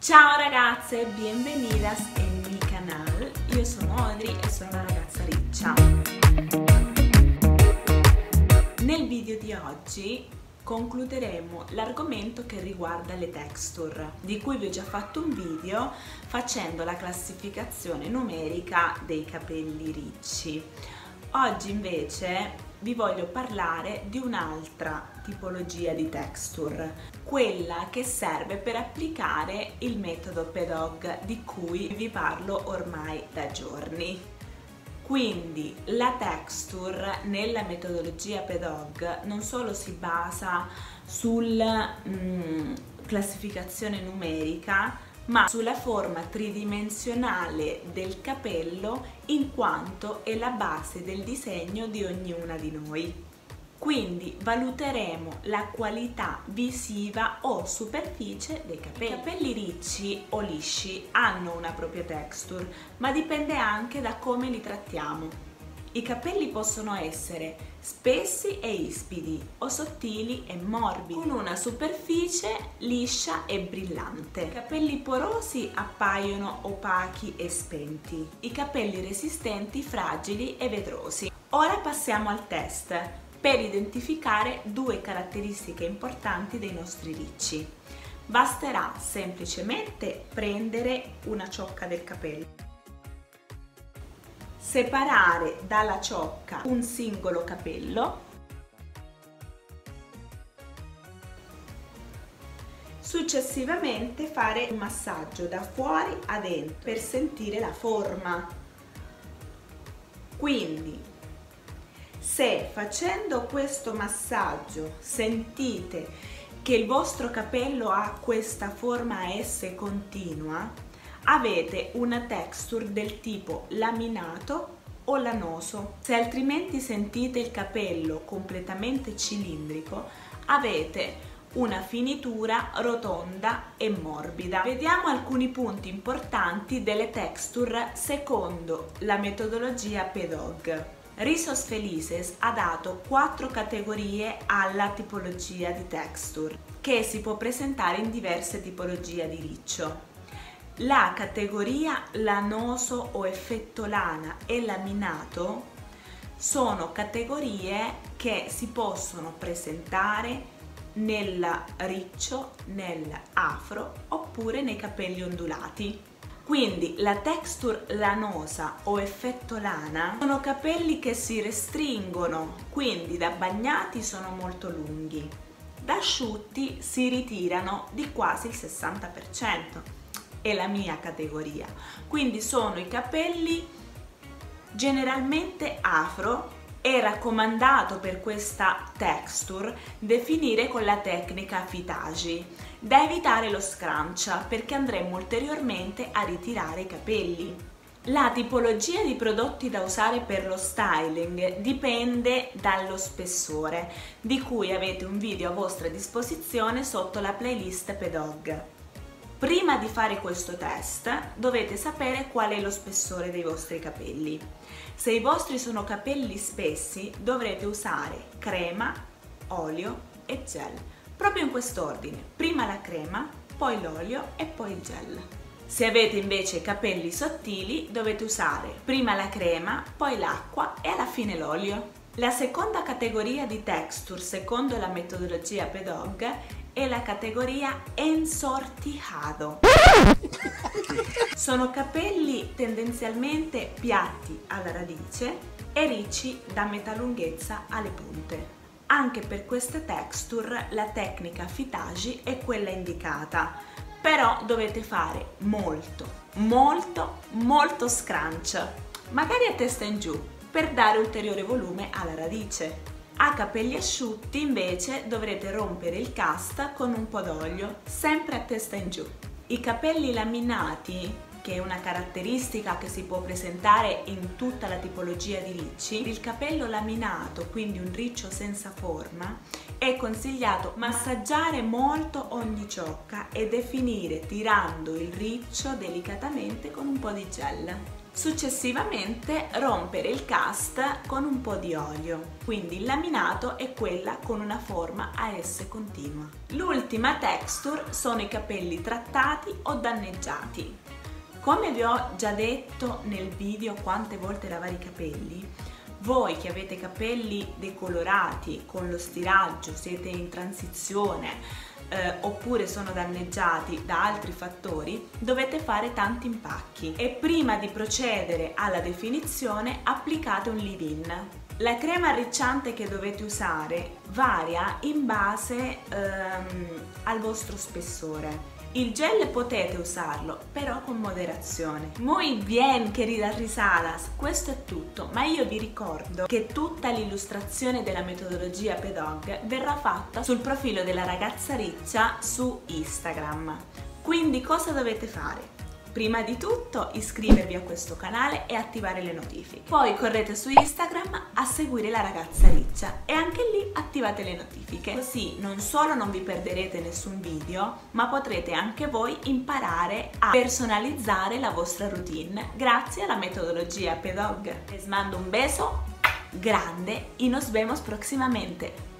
Ciao ragazze, bienvenidas en mi canal. Io sono Audrey e sono una ragazza riccia. Nel video di oggi concluderemo l'argomento che riguarda le texture, di cui vi ho già fatto un video facendo la classificazione numerica dei capelli ricci. Oggi invece vi voglio parlare di un'altra tipologia di texture, quella che serve per applicare il metodo PEDOG di cui vi parlo ormai da giorni. Quindi la texture nella metodologia PEDOG non solo si basa sulla classificazione numerica, ma sulla forma tridimensionale del capello, in quanto è la base del disegno di ognuna di noi. Quindi valuteremo la qualità visiva o superficie dei capelli. I capelli ricci o lisci hanno una propria texture, ma dipende anche da come li trattiamo. I capelli possono essere spessi e ispidi o sottili e morbidi, con una superficie liscia e brillante. I capelli porosi appaiono opachi e spenti, i capelli resistenti fragili e vedrosi. Ora passiamo al test per identificare due caratteristiche importanti dei nostri ricci. Basterà semplicemente prendere una ciocca del capello, separare dalla ciocca un singolo capello, successivamente fare un massaggio da fuori a dentro per sentire la forma. Quindi, se facendo questo massaggio sentite che il vostro capello ha questa forma a S continua, avete una texture del tipo laminato o lanoso. Se altrimenti sentite il capello completamente cilindrico, avete una finitura rotonda e morbida. Vediamo alcuni punti importanti delle texture secondo la metodologia PEDOG. Rizos Felices ha dato 4 categorie alla tipologia di texture, che si può presentare in diverse tipologie di riccio. La categoria lanoso o effetto lana e laminato sono categorie che si possono presentare nel riccio, nell'afro oppure nei capelli ondulati. Quindi la texture lanosa o effetto lana sono capelli che si restringono, quindi da bagnati sono molto lunghi, da asciutti si ritirano di quasi il 60%. È la mia categoria, quindi sono i capelli generalmente afro. È raccomandato per questa texture definire con la tecnica Fitagi, da evitare lo scrunch perché andremo ulteriormente a ritirare i capelli. La tipologia di prodotti da usare per lo styling dipende dallo spessore, di cui avete un video a vostra disposizione sotto la playlist PEDOG. Prima di fare questo test dovete sapere qual è lo spessore dei vostri capelli. Se i vostri sono capelli spessi dovrete usare crema, olio e gel, proprio in quest'ordine: prima la crema, poi l'olio e poi il gel. Se avete invece capelli sottili dovete usare prima la crema, poi l'acqua e alla fine l'olio. La seconda categoria di texture secondo la metodologia PEDOG è la categoria ensortijado. Sono capelli tendenzialmente piatti alla radice e ricci da metà lunghezza alle punte. Anche per queste texture la tecnica Fitagi è quella indicata, però dovete fare molto scrunch, magari a testa in giù, per dare ulteriore volume alla radice. A capelli asciutti invece dovrete rompere il cast con un po' d'olio, sempre a testa in giù. I capelli laminati, che è una caratteristica che si può presentare in tutta la tipologia di ricci, il capello laminato, quindi un riccio senza forma, è consigliato massaggiare molto ogni ciocca e definire tirando il riccio delicatamente con un po' di gel. Successivamente rompere il cast con un po' di olio, quindi il laminato è quella con una forma a S continua. L'ultima texture sono i capelli trattati o danneggiati. Come vi ho già detto nel video quante volte lavare i capelli, voi che avete capelli decolorati con lo stiraggio, siete in transizione, oppure sono danneggiati da altri fattori, dovete fare tanti impacchi e prima di procedere alla definizione applicate un leave-in. La crema arricciante che dovete usare varia in base al vostro spessore. Il gel potete usarlo, però con moderazione. Muy bien, queridas risadas, questo è tutto, ma io vi ricordo che tutta l'illustrazione della metodologia PDOG verrà fatta sul profilo della ragazza riccia su Instagram. Quindi cosa dovete fare? Prima di tutto iscrivervi a questo canale e attivare le notifiche. Poi correte su Instagram a seguire la ragazza riccia e anche lì attivate le notifiche. Così non solo non vi perderete nessun video, ma potrete anche voi imparare a personalizzare la vostra routine grazie alla metodologia PDOG. Les mando un beso grande y nos vemos próximamente.